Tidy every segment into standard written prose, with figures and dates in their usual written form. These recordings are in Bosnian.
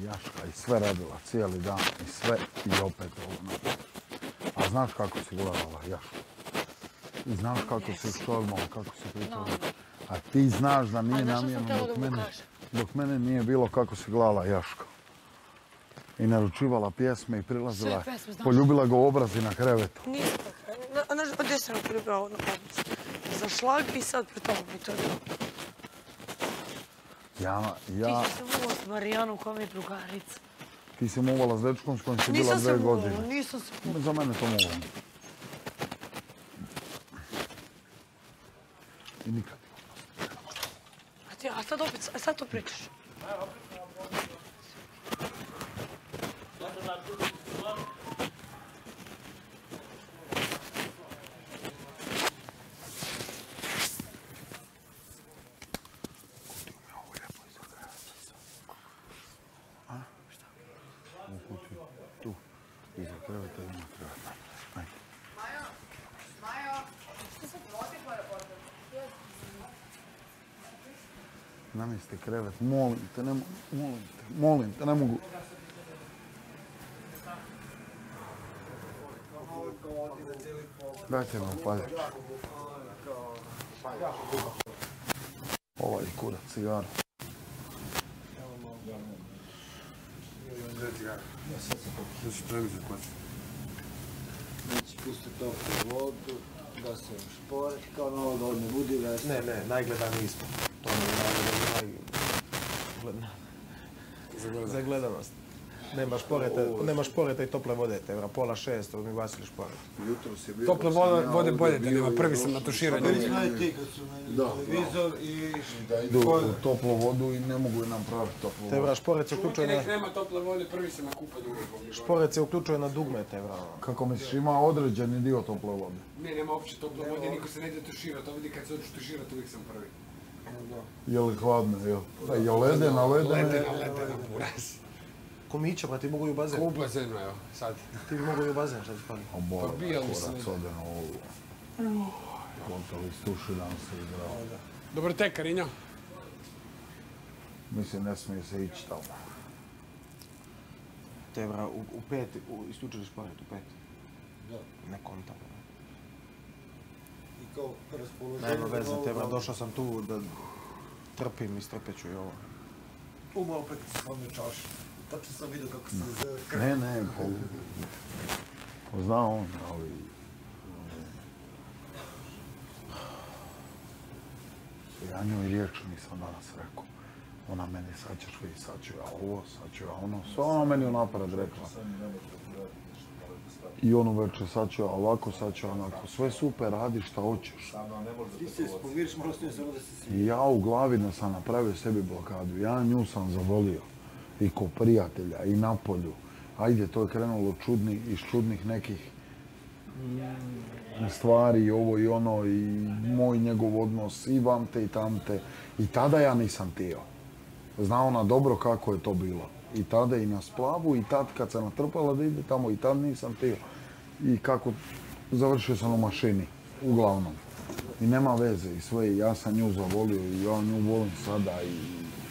Jaška i sve radila cijeli dan i sve i opet ovo napraviš. A znaš kako si gledala, Jaška? I znaš kako si šormala, kako si pričala. A ti znaš da nije namjerno dok mene nije bilo kako si gledala, Jaška. I naručivala pjesme i prilazila, poljubila ga u obrazi na krevetu. Nisam tako. Znaš, gdje sam ga poljubila na obrazi? Za šlag i sad pred tobom i to je to. Ti si se muvala s Marijanom koja mi je drugarica. Ti si muvala s dečkom s kojim si bila 2 godine. Nisam se muvala. Za mene to muvala. I nikad. A sad opet, sad to pričaš. Iza kreveta ima kreveta. Ajde. Majo! Što se vodi gore portal? Namjesti krevet, molim te, ne mogu. Dajte mi upaljač. Ovaj kurac cigaru. Da si previđa kvači. Znači, pusti toplu vodu, da se šporet, kao novo da odne budi vesti. Ne, najgledaniji smo. To je najgledaniji. Za gledanost. Nema šporeta i tople vode, Tevra. 5:30 mi basili šporet. Tople vode bolje, Tevra. Prvi sam na tuširanju. Bili smo i ti kad su meni televizor i... Da idu u toplu vodu i ne mogu napraviti toplu vodu. Tevra, šporet se uključuje na... Nek nema tople vode, prvi sam na kupanju. Šporet se uključuje na dugme, Tevra. Kako misliš, ima određeni dio tople vode? Ne, nema uopće tople vode, niko se ne ide tuširati. Ovdje kad se odeš tuširati, uvijek sam prvi. Je li hladno, jel? Je ledena, Ledena, buraz. Komića, pa ti mogu i u bazen. U bazenu, evo, sad. Ti bi mogu i u bazen, šta ti fali? A bole, kurac ode na ovu. Kontali stuši dan se igrao. Dobro te, Karinjo. Mislim, ne smije se ići tamo. Tevra, u 5, isključili šporet, u 5. Da. Ne kontam. I kao raspoloženje... Nema veze, Tevra, došao sam tu da trpim i strpet ću i ovo. Malo opet se spomnio čašu. Tačno sam vidio kako se zove. Ne, zna on, ali... Ja njoj riječ nisam danas rekao. Ona meni sad ćeš vi, sad ću ja ovo, sad ću ja ono. Sve ona meni unapred rekla. I onu večer, sad ću ja ovako, sad ću ja onako. Sve super, radi šta hoćeš. Ti se pomiriš, prosto ne samo da se svi. I ja u glavi da sam napravio sebi blokadu. Ja nju sam zavolio. I ko prijatelja, i na polju. Ajde, to je krenulo iz čudnih nekih stvari, i ovo i ono, i moj njegov odnos, i vamte i tamte. I tada ja nisam tio. Zna ona dobro kako je to bilo. I tada i na splavu, i tad kad se natrpala da ide tamo, i tad nisam tio. I kako završio sam u mašini, uglavnom. I nema veze, i sve, ja sam nju zavolio, i ja nju volim sada, i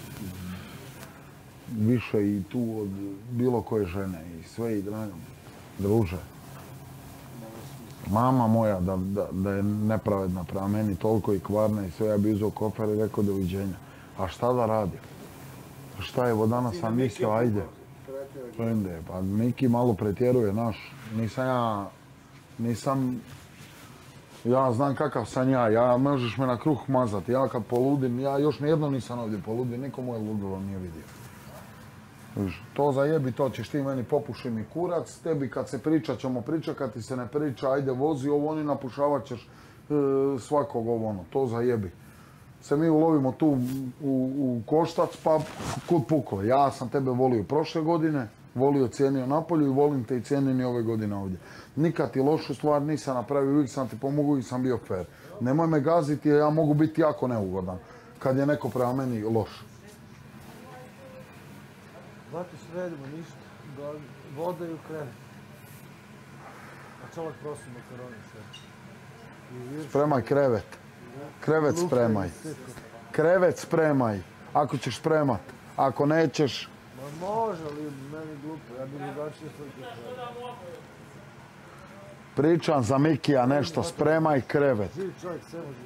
više i tu od bilo koje žene, i sve, i druže. Mama moja da je nepravedna prema meni, toliko i kvarna i sve, ja bi uzeo kofer i rekao doviđenja. A šta da radim? Šta evo danas sam mislio, ajde. Pa Miki malo pretjeruje, naš. Ja znam kakav sam ja, možeš me na kruh mazati, ja kad poludim, ja još nijedno nisam ovdje poludio, niko moje ludilo nije vidio. To zajebi, to ćeš ti meni popuši mi kurac, tebi kad se priča ćemo pričat, kad ti se ne priča, ajde vozi ovo, oni napušavat ćeš svakog ovo ono, to zajebi. Se mi ulovimo tu u koštac, pa kud puklo. Ja sam tebe volio prošle godine, volio, cijenio napolju i volim te i cijenim i ove godine ovdje. Nikad ti lošu stvar nisam napravio, uvijek sam ti pomogao i sam bio fair. Nemoj me gaziti jer ja mogu biti jako neugodan kad je neko prema meni loš. Znate, sredimo ništa, voda i u krevet. A čovjek prosim makaroni sve. Spremaj krevet. Krevet spremaj. Krevet spremaj. Ako ćeš spremat. Ako nećeš, Pa može li meni glupo, ja bi drugačije slike trebao. Pričam za Mikija nešto, spremaj krevet. Živ čovjek sve može.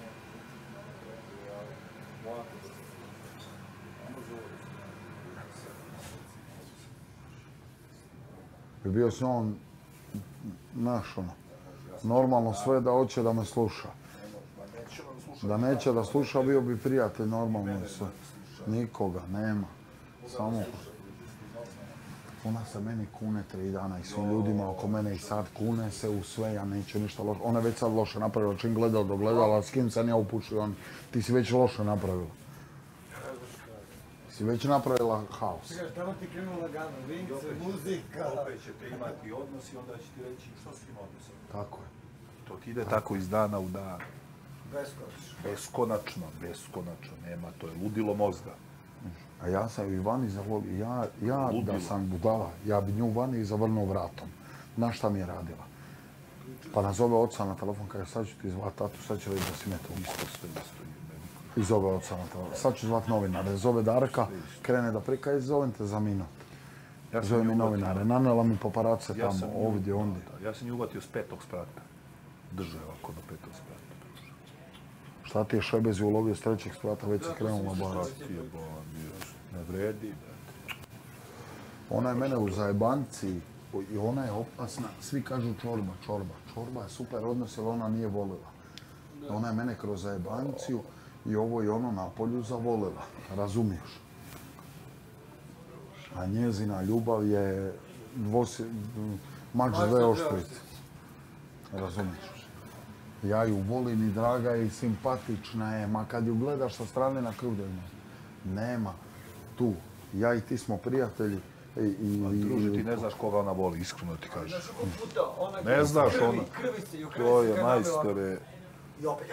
Bi bio s njom, naš ono, normalno sve da hoće da me sluša. Da neće da sluša, bio bi prijatelj normalno i sve. Nikoga, nema. Samo... Ona se meni kune 3 dana i svim ljudima oko mene i sad kune se u sve, ja neću ništa loše. Ona je već sad loše napravila, čim gledala do gledala, s kim sam ja upušio, ti si već loše napravila. Si već napravila haos. Tamo ti krenuo lagano, vince, muzika. Opet ćete imati odnos i onda će ti reći što s tim odnosom. Tako je. To ti ide tako iz dana u dan. Beskonačno. Beskonačno, nema, to je ludilo mozga. A ja sam ju vani zavolio, ja da sam budala, ja bi nju vani zavrnuo vratom. Znaš šta mi je radila? Pa nazove oca na telefon, kaže sad ću ti zvat tatu, sad ću reći da si me tu. I zove oca na telefon, sad ću zvat novinare, zove Darka, krene da prika i zovem te za minut. Zove mi novinare, nanela mi paparace tamo, ovdje, ondje. Ja sam nju uvatio s 5. sprata. Drže ovako do 5. sprata. Šta ti je Šebezi ulovio s 3. sprata, već se krenula barat. Ne vredi. Ona je mene u zajebanci i ona je opasna. Svi kažu čorba. Čorba je super odnos jer ona nije volila. Ona je mene kroz zajebanciju i ovo i ono na polju zavolila. Razumiješ? A njezina ljubav je mač 2 oštrice. Razumiješ? Ja ju volim i draga je i simpatična je, ma kad ju gledaš sa strane na krug da ima. Nema tu. Ja i ti smo prijatelji. Druže, ti ne znaš koga ona voli, iskreno ti kažeš. Ne znaš ona. To je majstore. I opet...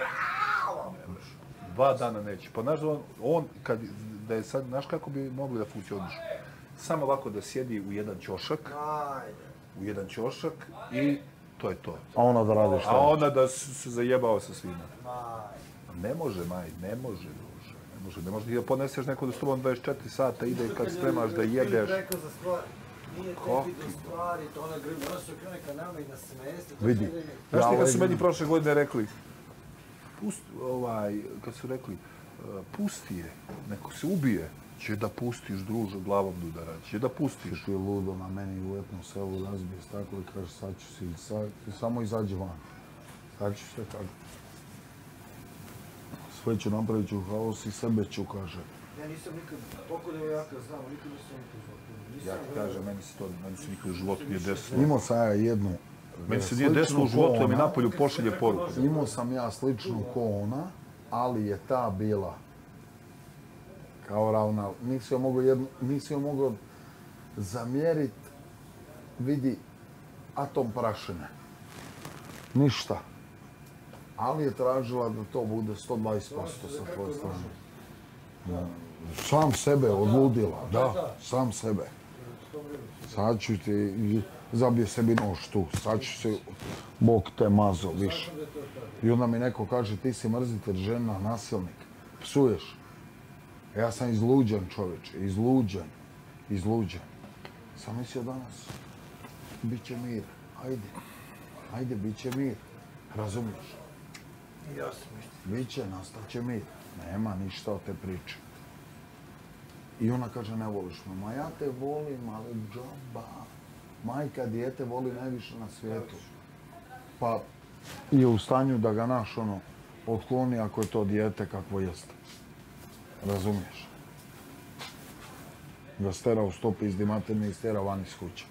2 dana neće. Pa znaš, on kad da je sad, znaš kako bi mogli da funkcioniš? Samo ovako da sjedi u jedan ćošak. U jedan ćošak i to je to. A ona da radi šta? A ona da se zajebao sa svima. Ne može, ne može. Ne može ti da poneseš neko da s tobom 24 sata ide kad spremaš da jedeš. Rekao za stvar, nije tebi do stvari, to ona grbi, ona se okrene ka nama i da smeste. Vidi. Znaš ti kad su meni prošle godine rekli, kad su rekli, pusti je, neko se ubije, će da pustiš, druže, glavom da udara, će da pustiš. Ti je ludo na meni u etnom selu razbije staklo i kaže sad ću si, samo izađi van. Sad ću sve tako. Sve ću napravit ću haos i sebe ću, kaže. Ja nisam nikad, toliko devojaka znam, nikad nisam nikad zvao. Ja ti kažem, meni se nikad u životu nije desilo. Imao sam ja jednu Meni se nije desilo u životu, da mi napolju pošalje poruku. Imao sam ja sličnu ko ona, ali je ta bila kao ravna. Nisi joj mogao zamjerit, vidi, atom prašine. Ništa. Ali je tražila da to bude 120% sa tvoje strane. Sam sebe odludila, da, sam sebe. Sad ću ti, zabije sebi nož tu, sad ću se, Bog te mazo više. I onda mi neko kaže, ti si mrzitelj, žena, nasilnik, psuješ. Ja sam izluđen čovječe, izluđen. Sam mislio danas, bit će mir, ajde, bit će mir, razumiješ? Ja sam isto. Biće, nastat će mir. Nema ništa od te priče. I ona kaže, ne voliš me. Ma ja te volim, ali džaba. Majka dijete voli najviše na svijetu. Pa je u stanju da ga naš otkloni ako je to dijete kakvo jeste. Razumiješ? Ga stera u stopi iz dimaterni i stera van iz kuće.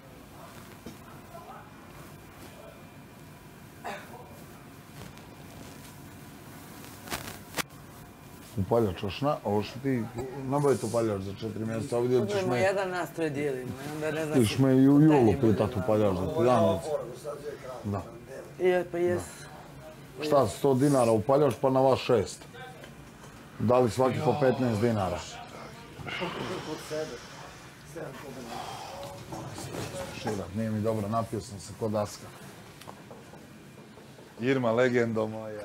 Upaljač, ovo što ti nabaviti upaljač za 4 mjeseca, a vidjeli ćeš Kupimo me... jedan nas troje dijelimo, onda ne znam... Ti ćeš me i u julu pitat upaljač za 1 mjesec. Da. Pa jes. Šta, 100 dinara upaljač pa na vas 6. Dali svaki po 15 dinara. Širak, nije mi dobro, napio sam se ko daska. Irma, legendo moja.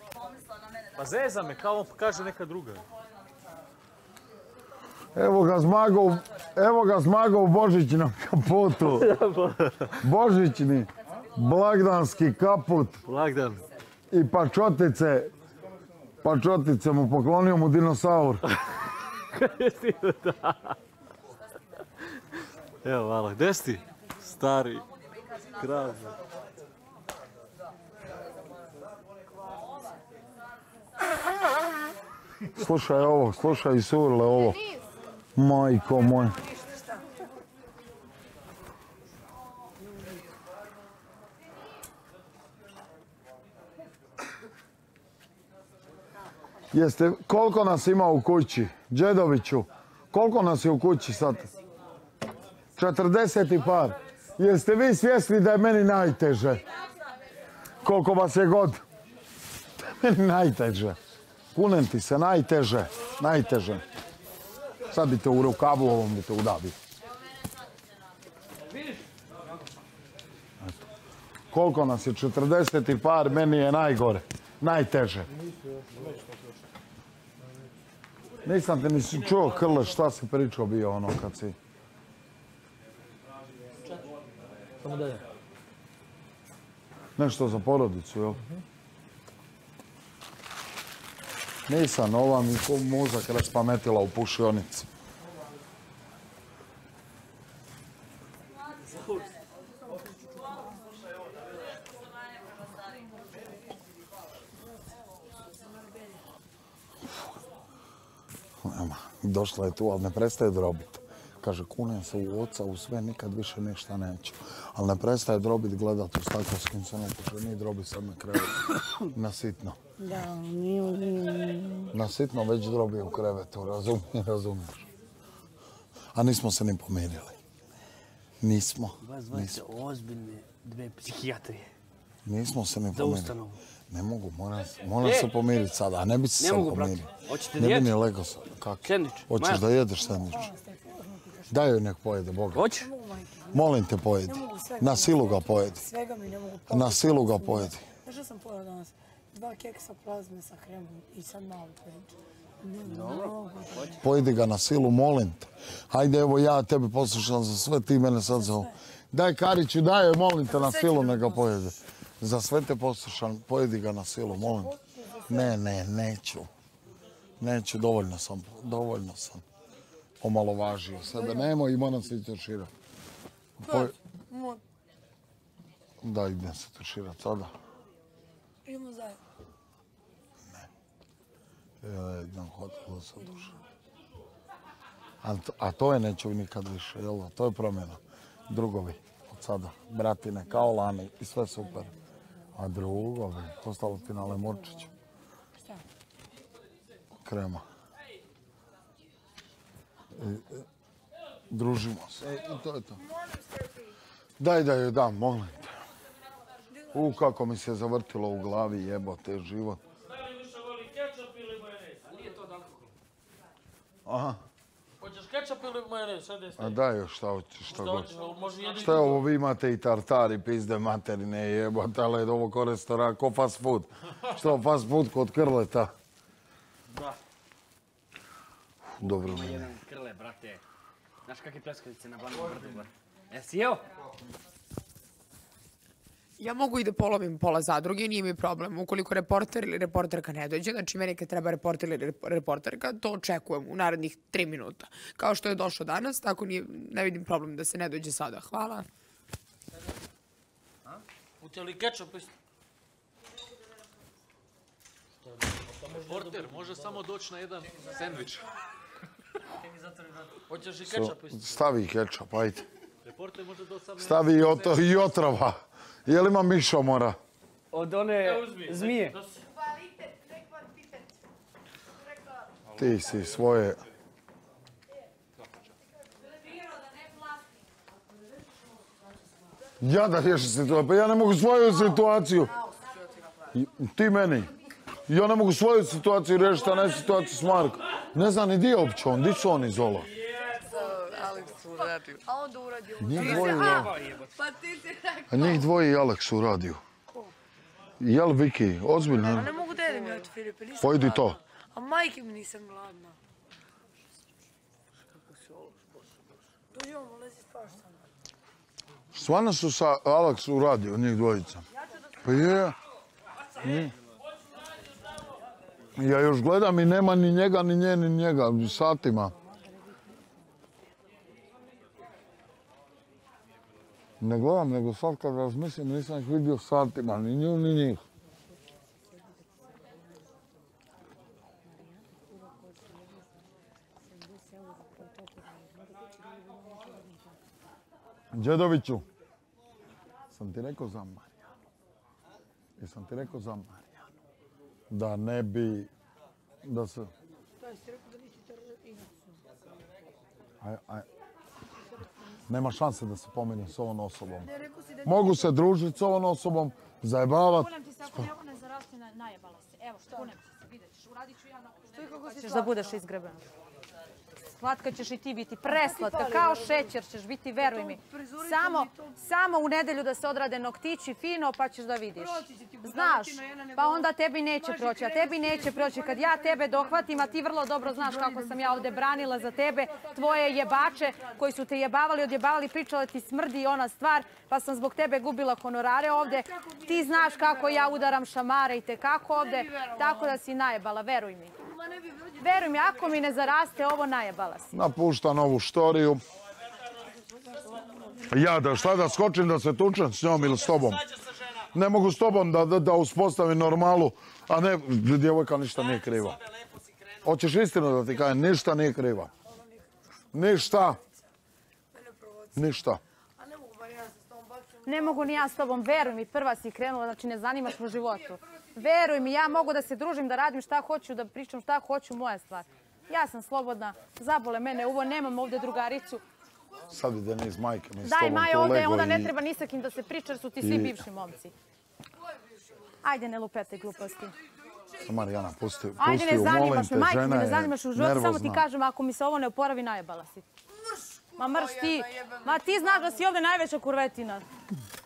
Pa zeza me, kao on kaže neka druga. Evo ga Zmagov Božić na kaputu. Božićni, blagdanski kaput. Blagdan. I pačotice mu poklonio mu dinosaur. Evo, hvala. Gde si ti? Stari. Kralj. Slušaj surle ovo. Majko moj. Koliko nas ima u kući? Đedoviću, koliko nas je u kući sad? 40 par. Jeste vi svjesni da je meni najteže? Koliko vas je god? Da je meni najteže. Kunem ti se, najteže. Sad bi te u rukavu ovom bi te udavio. Koliko nas je? 40 par, meni je najgore. Najteže. Nisam te ni čuo, Krle, šta si pričao bio ono kad si... Samo dalje. Nešto za porodicu, jel? Nisam, ova mi ko muzak raspametila u pušionici. Došla je tu, ali ne prestaje drobiti. Kaže, kunem se u oca, u sve, nikad više ništa neću. Ali ne prestaje drobiti, gledat u staklerskim crnom, kaže, nije drobi sad na krevetu. Na sitno. Da, Na sitno već drobi u krevetu, razumiješ. A nismo se ni pomirili. Nismo. Vas dvojite ozbiljne dve psihijatrije. Nismo se ni Za pomirili. ustanovu. Ne mogu, moram se pomiriti sada, a ne bi se sad pomirio. Hoćete Ne bi djecu? ni legao sad. Kako? Sendvič. Hoćeš da jedeš sendvič? Daj joj nek pojede, Boga. Hoće? Molim te pojedi. Na silu ga pojedi. Svega mi ne mogu. Na silu ga pojedi. Znaš što sam pojela danas? 2 keksa plazme sa hrenom i sad malo pojedi. Pojedi ga na silu, molim te. Hajde, evo ja tebe poslušam za sve, ti mene sad za ovo. Daj Kariću, daj joj, molim te, na silu neka pojede. Za sve te poslušam, pojedi ga na silu, molim te. Ne, neću. Neću, dovoljno sam. Omalovažio sebe. Nemoj, moram se i tuširati. Da, idem se tuširati sada. Idemo zajedno. Ja idem hotelu se tuširati. A to je neću nikad više, jel da? To je promjena. Drugovi od sada. Bratine, kao lani i sve super. A drugovi, postalo ti na lemurčiću. Šta? Krema. Družimo se. I to je to. Daj da joj dam, molim te. Kako mi se zavrtilo u glavi, jebote, život. Da li više voli kečap ili majonez? A nije to od alkohola. Aha. Hoćeš kečap ili majonez? Sad je A daj još šta hoćeš, šta god. Može jedno i Šta je drugo. ovo, vi imate i tartari, pizde materine, jebote, ali je ovo ko restoran, ko fast food. Što, fast food kod Krleta? Da. Dobro mi je. Jedan Krle, brate. Znaš kakve pljeskavice na Banom brdu, brate? Jesi jeo? Ja mogu i da polovim pola zadruge, nije mi problem. Ukoliko reporter ili reporterka ne dođe, znači meni kad treba reporter ili reporterka, to očekujem u narednih 3 minuta. Kao što je došlo danas, tako ne vidim problem da se ne dođe sada. Hvala. Hoće li kečap isto? Reporter može samo doći na jedan sendvič. Hoćeš i kečap isto? Stavi kečap, ajde. Reporter može doći samo na Stavi i otrava. Je li ima mišomora? Od one zmije. Ti si svoje... Ja da riješim situaciju, pa ja ne mogu svoju situaciju. Ti meni. Ja ne mogu svoju situaciju riješiti, a ne situaciju s Markom. Ne znam ni di je uopće on, di su oni Zola? A onda uradio. Njih dvoje i Aleks u radiju. Jel, Viki, ozbiljno? Ne mogu da želim ja od Filipe, nisam Pojedi to. gladna. A majke mi nisam gladna. Dođi ovo, lezi spaš sa mnom. Stvarno su sa Aleksu radio, njih dvojica. Pa je. Ja još gledam i nema ni njega, ni nje, ni njega, satima. Ne gledam, nego sad kad razmislim, nisam ih vidio satima, ni nju, ni njih. Đedoviću, sam ti rekao za Marijanu. Jesam ti rekao za Marijanu. Da ne bi, da se... Nema šanse da se pomenem s ovom osobom. Mogu se družiti s ovom osobom, zajebavati. Kunem ti se, ako ne one zaraste, najebala se. Evo, kunem ti se, vidjet ćeš, uradit ću ja na... Ćeš da budeš izgrebena. Slatka ćeš i ti biti, preslatka, kao šećer ćeš biti, veruj mi. Samo u nedelju da se odrade noktići fino, pa ćeš da vidiš. Znaš, pa onda tebi neće proći, a tebi neće proći. Kad ja tebe dohvatim, a ti vrlo dobro znaš kako sam ja ovde branila za tebe, tvoje jebače koji su te jebavali, odjebavali, pričala ti smrdi ona stvar, pa sam zbog tebe gubila honorare ovde. Ti znaš kako ja udaram šamare i te kako ovde, tako da si najebala, veruj mi. Veruj mi, ako mi ne zaraste ovo, najebala si. Napušta novu štoriju. Ja da šta da skočim da se tučem s njom ili s tobom? Ne mogu s tobom da uspostavim normalu, a ne, djevojka ništa nije kriva. Hoćeš istinu da ti kažem, ništa nije kriva. Ništa. Ništa. Ne mogu ni ja s tobom, veruj mi, prva si krenula, znači ne zanimaš me u životu. Veruj mi, ja mogu da se družim, da radim šta hoću, da pričam šta hoću, moja stvar. Ja sam slobodna, zabole mene uvo, nemam ovde drugaricu. Sad ide niz majke mi s Daj tobom Maja tu ovde, lego onda ne i... treba ni sa kim da se priča, jer su ti svi bivši momci. Ajde, ne lupetaj gluposti. Marijana, pusti ju, Ajde, ne zanimaš me, majke mi žena ne je zanimaš u životu, samo ti nervozna. kažem, ako mi se ovo ne oporavi, najebala si. Ma mrš ti, ma ti znaš da si ovde najveća kurvetina.